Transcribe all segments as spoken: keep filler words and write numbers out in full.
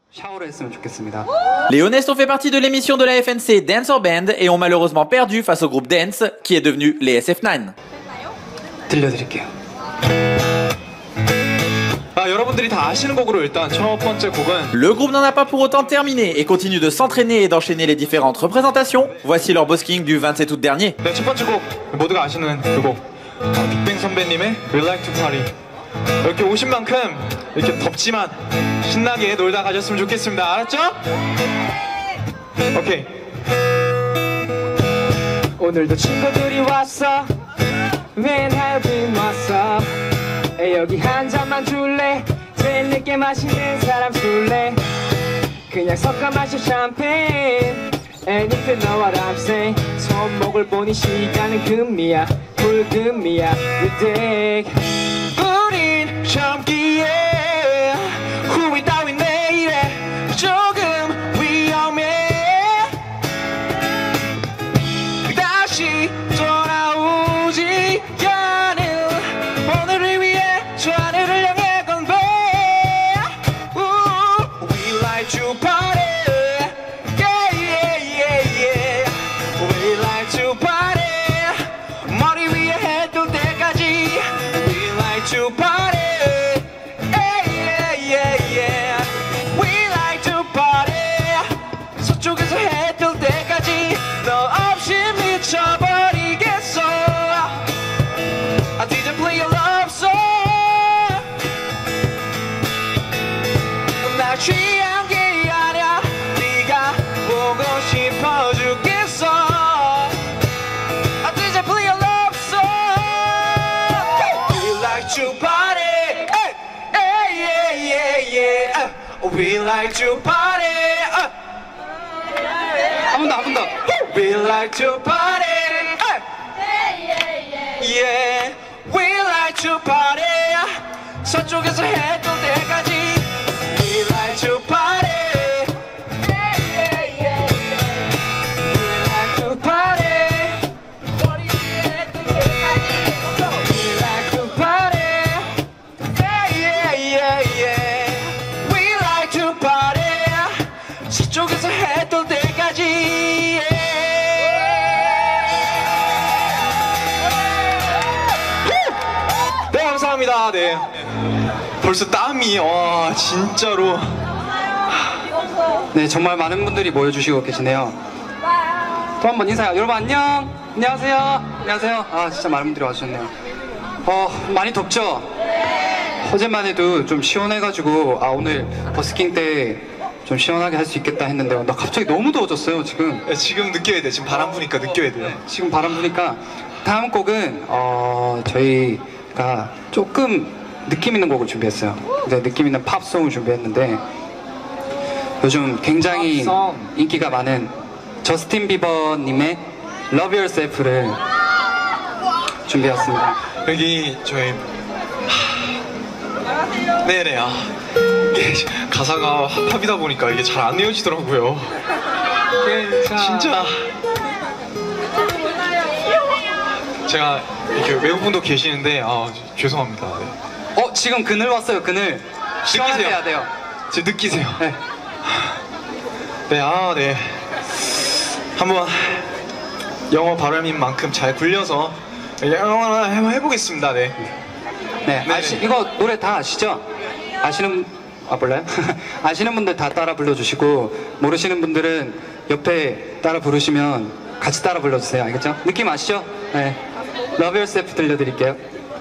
Les HONEYST ont fait partie de l'émission de la F N C Dance or Band et ont malheureusement perdu face au groupe Dance qui est devenu les S F nine. 들려드릴게요. 아, 여러분들이 다 아시는 곡으로 일단 첫 번째 곡은 Le groupe n'en a pas pour autant terminé et continue de s'entraîner et d'enchaîner les différentes représentations. Voici leur busking du vingt-sept août dernier. 네, 첫 번째 곡 모두가 아시는 그 곡 어, 빅뱅 선배님의 We Like to Party. 이렇게 오신 만큼 이렇게 덥지만 신나게 놀다 가셨으면 좋겠습니다. 알았죠? 오케이. 오늘도 친구들이 왔어. When have been 왔어. 여기 한 잔만 줄래? 제일 늦게 마시는 사람 술래? 그냥 섞어 마셔 샴페인. And if you know what I'm saying. 손목을 보니 시간은 금이야. 불금이야. You dig. 우린 참기에 후회 따윈 내일에 조금 위험해. 다시 돌아오지 않을 오늘을 위해 저 하늘을 향해 건배. We like to party. Yeah, yeah, yeah, yeah. We like to party. 머리 위에 해 뜰 때까지. We like to party. Yeah, yeah, yeah, yeah. We like to party. 서쪽에서 해 뜰 때까지 너 없이 미쳐버리겠어. I didn't play a love song. 나 취한 게 아니야. 네가 보고 싶어 죽겠어. I didn't play a love song. We like to party. Hey, hey, yeah, yeah, yeah. We like to party. 한 번 더, 한 번 더. We like to party. Yeah, we like to party. 서쪽에서 해 뜰 때까지. We like to party. We like to party. 머리 위에 해 뜰 때까지. We like to party. Yeah, yeah, yeah. We like to party. 서쪽에서 해 뜰 때까지. 네, 감사합니다. 네. 벌써 땀이 와 진짜로. 네, 정말 많은 분들이 모여주시고 계시네요. 또 한 번 인사해요. 여러분 안녕. 안녕하세요. 안녕하세요. 아, 진짜 많은 분들이 와주셨네요. 어, 많이 덥죠? 어제만 해도 좀 시원해가지고 아, 오늘 버스킹 때 좀 시원하게 할 수 있겠다 했는데 나 갑자기 너무 더워졌어요 지금. 네, 지금 느껴야 돼. 지금 바람 부니까 느껴야 돼요. 네, 지금 바람 부니까. 다음 곡은 어, 저희가 조금 느낌 있는 곡을 준비했어요. 네, 느낌 있는 팝송을 준비했는데 요즘 굉장히 팝송. 인기가 많은 저스틴 비버님의 Love Yourself를 준비했습니다. 여기 저희 하... 네네. 아, 이게 가사가 팝이다 보니까 이게 잘 안 외워지더라고요. 진짜 제가 이렇게 외국분도 계시는데 아, 죄송합니다. 네. 어, 지금 그늘 왔어요. 그늘. 느끼세요. 해야 돼요. 지금 느끼세요. 네. 네, 아, 네. 한번 영어 발음인 만큼 잘 굴려서 영어 한번 해보겠습니다. 네. 네. 네. 아시, 이거 노래 다 아시죠? 아시는 아 몰라요? 아시는 분들 다 따라 불러주시고 모르시는 분들은 옆에 따라 부르시면 같이 따라 불러주세요. 알겠죠? 느낌 아시죠? 네. Love Yourself 들려드릴게요.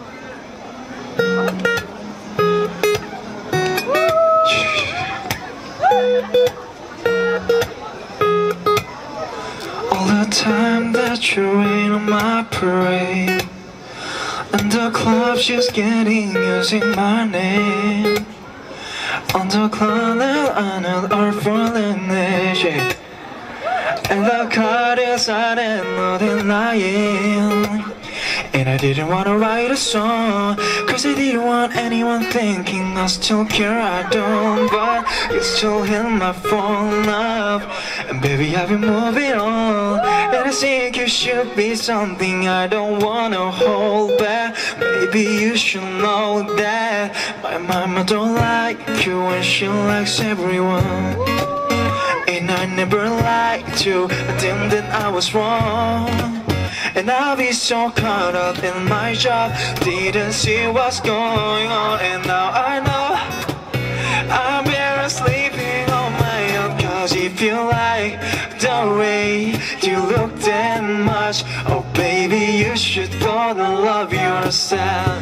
All the time that you rain on my parade and the club's just getting using my name on the cloud and are falling shit and the car is out and not in lying And I didn't wanna write a song, cause I didn't want anyone thinking I still care, I don't. But you still hit my phone up, and baby I've been moving on. And I think you should be something I don't wanna hold back. Maybe you should know that my mama don't like you and she likes everyone. And I never liked you, I think that I was wrong. And I'll be so caught up in my job, didn't see what's going on. And now I know I'm better sleeping on my own. Cause if you like the way you look that much, oh baby you should go to love yourself.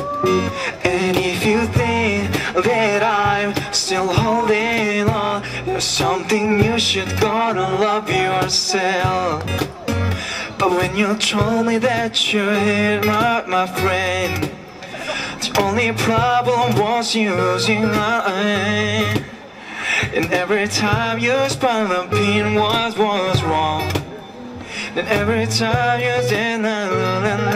And if you think that I'm still holding on, there's something you should go to love yourself. But when you told me that you hit my, my friend, the only problem was using mine. And every time you spun the pin was was wrong. Then every time you did that and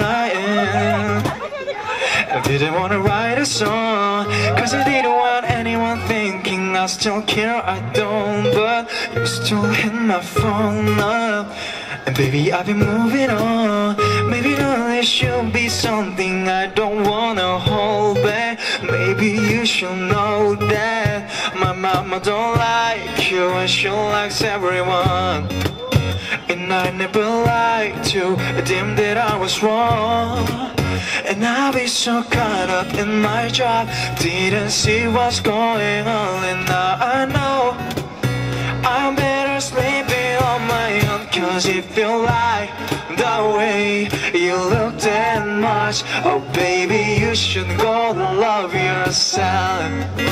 I I didn't wanna write a song, cause I didn't want anyone thinking I still care, I don't. But you still hit my phone up, and baby I've been moving on. Maybe there should be something I don't wanna hold back. Maybe you should know that my mama don't like you and she likes everyone. And I never liked you, I deemed that I was wrong. And I'll be so caught up in my job, didn't see what's going on. And now I know I'm better sleeping on my own. Cause if you like the way you look that much, oh baby you should go to love yourself.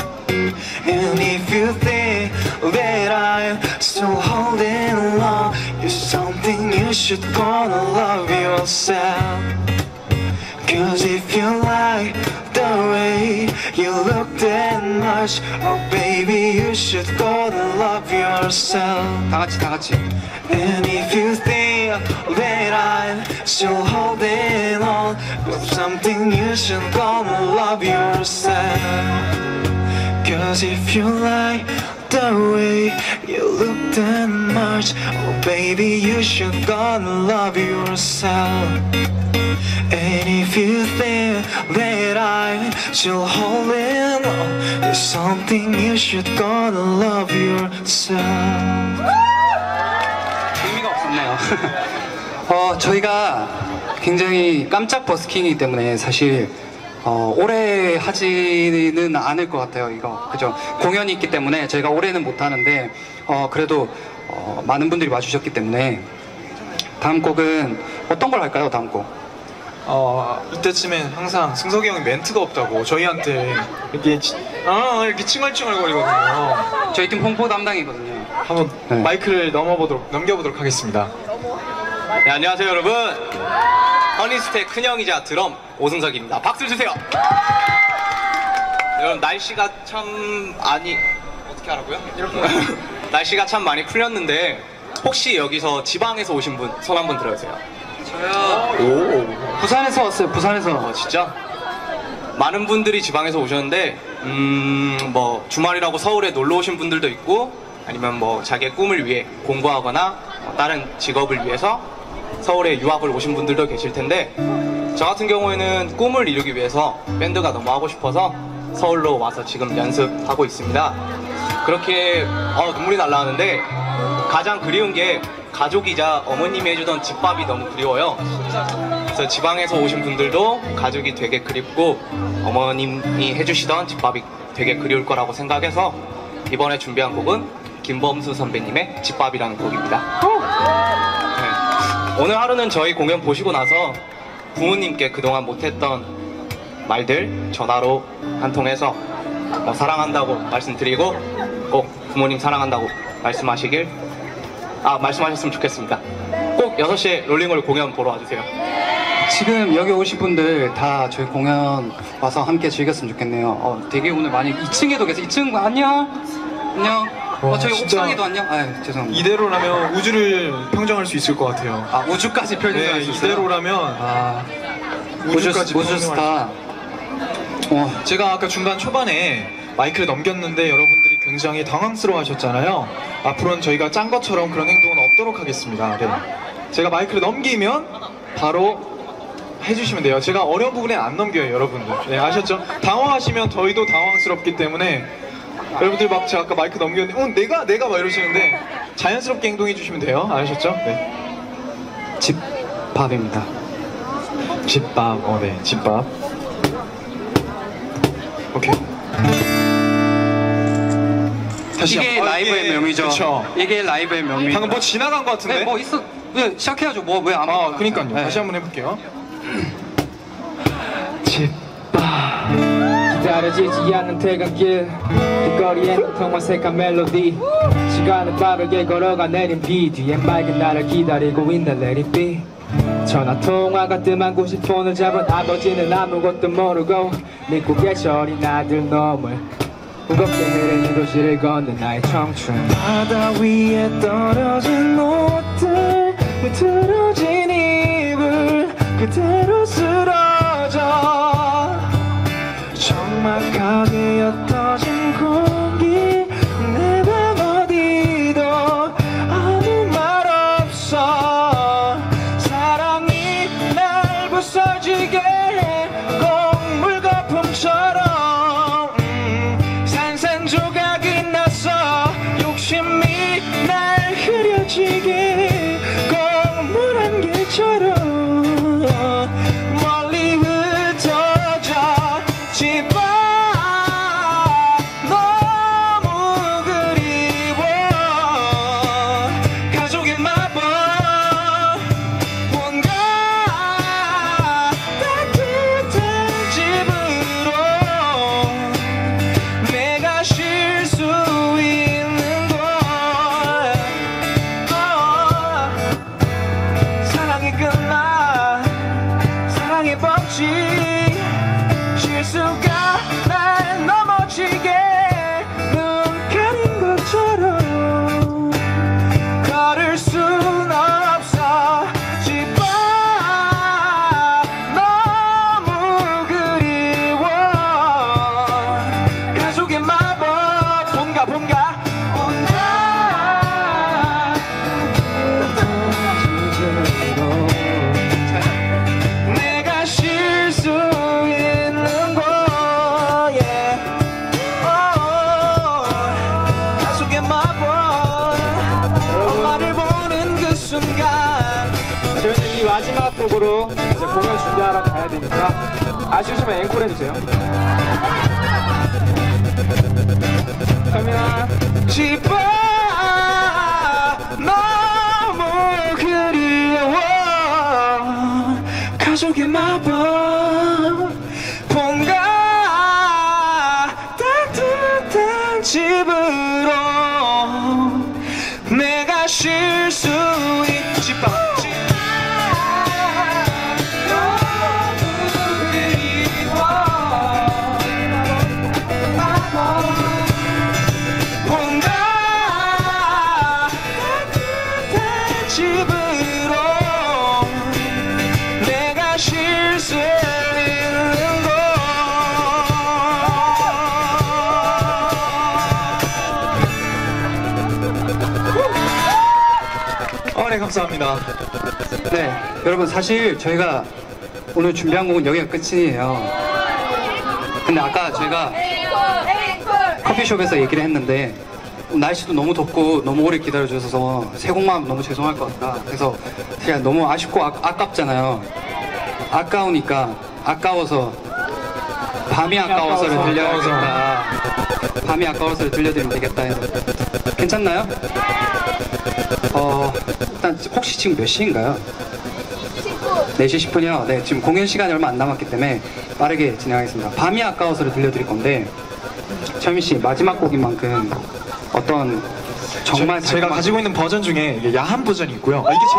And if you think that I'm still holding on, there's something you should go to love yourself. Cause if you like the way you look that much, oh baby you should go to love yourself. 다 같이 다 같이. And if you think that I'm still holding on, there's something you should go to love yourself. Cause if you like the way you look that much, oh baby you should go to love yourself. And if you think that I'm still holding on, there's something you should go to love yourself. 의미가 없었네요. 어, 저희가 굉장히 깜짝 버스킹이기 때문에 사실 어, 올해 하지는 않을 것 같아요. 이거 그죠? 공연이 있기 때문에 저희가 올해는 못 하는데 어, 그래도 어, 많은 분들이 와주셨기 때문에 다음 곡은 어떤 걸 할까요? 다음 곡. 어, 이때쯤엔 항상 승석이 형이 멘트가 없다고 저희한테 이렇게 치, 아 이렇게 칭얼칭얼거리거든요. 저희 팀 홍보 담당이거든요. 한번 네. 마이크를 넘어보도록 넘겨보도록 하겠습니다. 네, 안녕하세요 여러분. 허니스트의 큰형이자 드럼 오승석입니다. 박수 주세요. 여러분 날씨가 참 아니 어떻게 하라고요? 이렇게 날씨가 참 많이 풀렸는데 혹시 여기서 지방에서 오신 분 손 한번 들어주세요. 저요. 오, 부산에서 왔어요. 부산에서. 어, 진짜 많은 분들이 지방에서 오셨는데 음, 뭐 주말이라고 서울에 놀러 오신 분들도 있고 아니면 뭐 자기의 꿈을 위해 공부하거나 뭐 다른 직업을 위해서 서울에 유학을 오신 분들도 계실 텐데 저 같은 경우에는 꿈을 이루기 위해서 밴드가 너무 하고 싶어서 서울로 와서 지금 연습하고 있습니다. 그렇게 어, 눈물이 날라가는데 가장 그리운 게 가족이자 어머님이 해주던 집밥이 너무 그리워요. 그래서 지방에서 오신 분들도 가족이 되게 그립고 어머님이 해주시던 집밥이 되게 그리울 거라고 생각해서 이번에 준비한 곡은 김범수 선배님의 집밥이라는 곡입니다. 네. 오늘 하루는 저희 공연 보시고 나서 부모님께 그동안 못했던 말들 전화로 한 통해서 뭐 사랑한다고 말씀드리고 꼭 부모님 사랑한다고 말씀하시길 아 말씀하셨으면 좋겠습니다. 꼭 여섯 시에 롤링홀 공연 보러 와주세요. 지금 여기 오신 분들 다 저희 공연 와서 함께 즐겼으면 좋겠네요. 어, 되게 오늘 많이 이 층에도 계세요. 이 층 안녕. 안녕. 어, 저희 진짜 옥상에도 안녕. 아 죄송합니다. 이대로라면 우주를 평정할 수 있을 것 같아요. 아 우주까지 표현할 네, 수 있어요? 이대로라면 아 우주까지 우주 스타. 어, 제가 아까 중간 초반에 마이크를 넘겼는데 여러분들이 굉장히 당황스러워하셨잖아요. 앞으로는 저희가 짠 것처럼 그런 행동은 없도록 하겠습니다. 네. 제가 마이크를 넘기면 바로 해주시면 돼요. 제가 어려운 부분에 안 넘겨요, 여러분들. 네, 아셨죠? 당황하시면 저희도 당황스럽기 때문에 여러분들 막 제가 아까 마이크 넘겼는데 어 내가 내가 막 이러시는데 자연스럽게 행동해 주시면 돼요. 아셨죠? 네. 집밥입니다. 집밥. 어, 네, 집밥. 오케이. 다시 이게 한번. 아, 라이브의 이게, 묘미죠. 그쵸. 이게 라이브의 묘미. 방금 뭐 지나간 것 같은데? 네, 뭐 있어. 네, 시작해야죠. 뭐 왜 안? 아, 그니까요. 네. 다시 한번 해볼게요. 기다려지지 않는 퇴근길 뒷거리엔 고통만 색한 멜로디 시간을 빠르게 걸어가 내린 비 뒤에 맑은 나를 기다리고 있는 Let it be 전화통화가 뜸한 구십 폰을 잡은 아버지는 아무것도 모르고 믿고 계셔 어린 아들 놈을 무겁게 흐르는 도시를 걷는 나의 청춘 바다 위에 떨어진 옷들 흐트러진 이불 그대로 쓰러져 적막하게 옅어진 공기 내 방 어디도 아무 말 없어 사랑이 날 부서지게 해 꼭 물거품처럼 음, 산산조각이 나서 욕심이 날 흐려지게 꼭 물 한 개처럼 멀리 흩어져 집안 너무 그리워 가족의 마법 뭔가 따뜻한 집으로 내가 쉴 수 있는 곳 어, 사랑이 끝나 사랑의 법칙 실수가 날 넘어지게 눈 가린 것처럼 걸을 순 없어 집 앞 너무 그리워 가족의 마법 본가 본가 본가 내가 쉴 수 있는 곳 yeah. oh, 가족의 마법 엄마를 보는 그 순간 저희는 이 마지막 곡으로 이제 공연 준비하러 가야 되니까 아쉬우시면 앵콜 해주세요. 그러면 집 앞 너무 그리워 가족의 마법 뭔가 따뜻한 집으로 내가 쉴 수 있지 집 앞 너무 그리워 뭔가 따뜻한 집으로 내가 쉴 수 있는 곳 어, 네, 감사합니다. 네, 여러분 사실 저희가 오늘 준비한 곡은 여기가 끝이에요. 근데 아까 저희가 커피숍에서 얘기를 했는데 날씨도 너무 덥고 너무 오래 기다려주셔서 세 곡만 너무 죄송할 것 같다. 그래서 제가 너무 아쉽고 아, 아깝잖아요. 아까우니까 아까워서 밤이 아까워서를 들려야겠다. 밤이 아까워서를 들려드리면 되겠다 해서 괜찮나요? 어 일단 혹시 지금 몇 시인가요? 네 시 십 분이요. 네, 지금 공연 시간이 얼마 안 남았기 때문에 빠르게 진행하겠습니다. 밤이 아까워서를 들려드릴 건데 철민 씨 마지막 곡인 만큼 어떤 정말 제, 제가 달콤한- 가지고 있는 버전 중에 이게 야한 버전이 있고요. 아, 이게 제일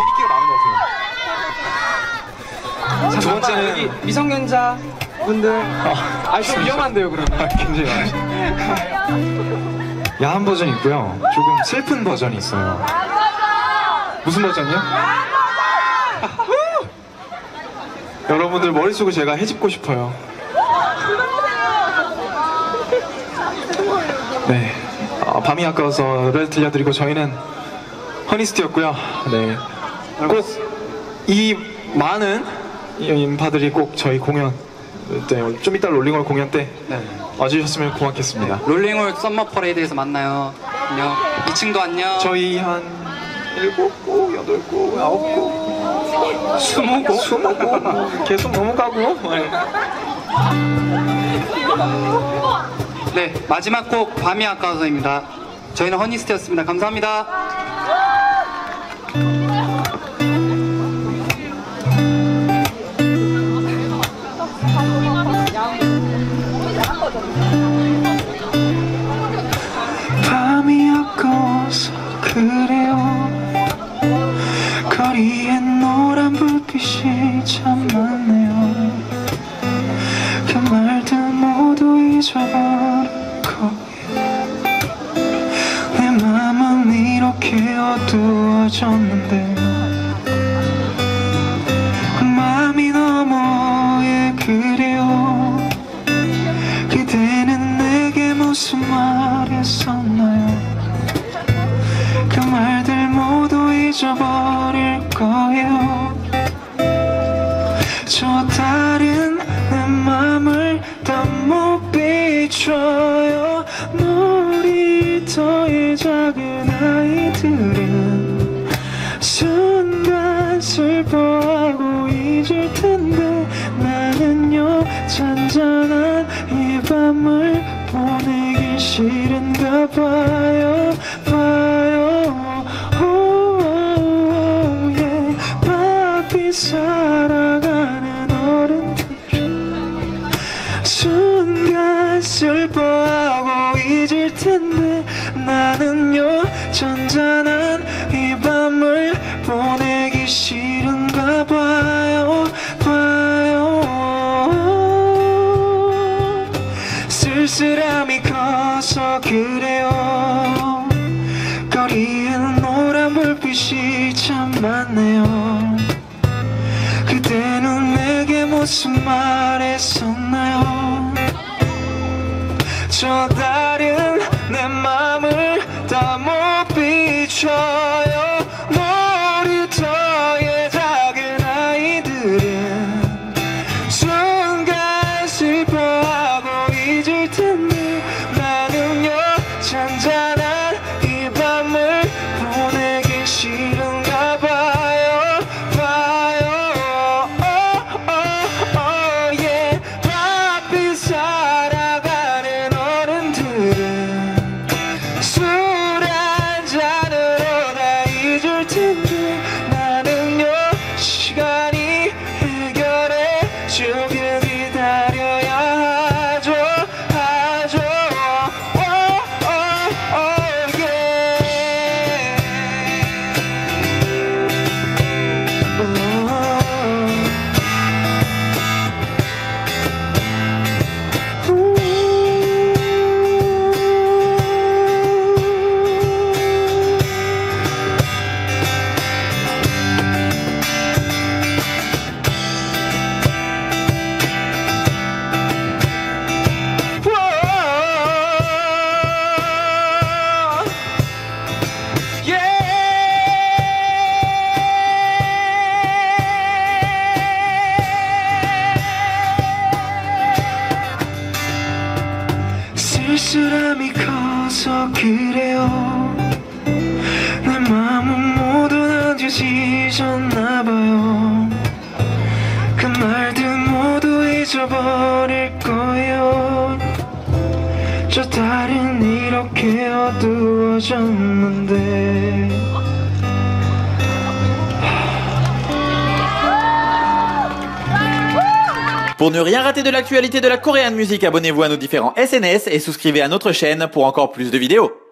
인기가 많은 것 같아요. 두 번째는 여기 미성년자 분들 아 좀 위험한데요 그러면 아, 굉장히 많아요. 야한 버전이 있고요. 조금 슬픈 버전이 있어요. 무슨 버전이요? 여러분들 머릿속을 제가 해집고 싶어요. 네, 어, 밤이 아까워서를 들려드리고 저희는 허니스트였고요. 네, 꼭 이 많은 인파들이 꼭 저희 공연 때, 좀 이따 롤링홀 공연 때 네. 와주셨으면 고맙겠습니다. 네. 롤링홀 썸머 퍼레이드에서 만나요. 안녕. 이 층도 안녕. 저희 한 일곱 곡, 여덟 곡, 아홉 곡, 스무 곡, 스무 곡 계속 넘어가고. 네. 네, 마지막 곡 밤이 아까워서입니다. 저희는 허니스트였습니다. 감사합니다. 밤이 아까워서 그래요. 거리엔 노란 불빛이 참 많네요. 그 말들 모두 잊어버릴 거예요. 내 맘은 이렇게 어두워졌는데 맘이 너머에 그래요. 그대는 내게 무슨 말 했었나요? 그 말들 모두 잊어버릴 거예요. 저 달은 내 맘을 다 못 비춰요. 놀이터의 작은 아이들은 순간 슬퍼하고 잊을 텐데 나는요 잔잔한 이 밤을 보내기 싫은가 봐요. 봐요. 오, 예. 바삐 살아가는 어른들은 순간 슬퍼하고 잊을 텐데 나는요 잔잔한 이 밤을 보내기 싫은가 봐요. 봐요. 쓸쓸함이 커서 그래요. 거리엔 노란 불빛이 참 많네요. 그대는 내게 무슨 말 했었나요? 저 달은 내 맘을 다 못 비춰요. 놀이터의 작은 아이들은 순간 슬퍼하고 잊을 텐데 나는요 잔잔한 이 밤을 보내기 싫은가 봐요. 봐요. 오, 오, 오, 예. 바삐 살아가는 어른들은 술 한잔으로 다 잊을 텐데 나는요 시간이 해결해 주길 기다려야 하죠. 하죠. 오, 오, 오, 예. 오. 쓸쓸함이 커서 그래요. 내 마음은 모두 나한테 찢었나봐요. 그 말들 모두 잊어버릴 거예요. 저 달은 이렇게 어두워졌는데 Pour ne rien rater de l'actualité de la Korean Music, abonnez-vous à nos différents S N S et souscrivez à notre chaîne pour encore plus de vidéos.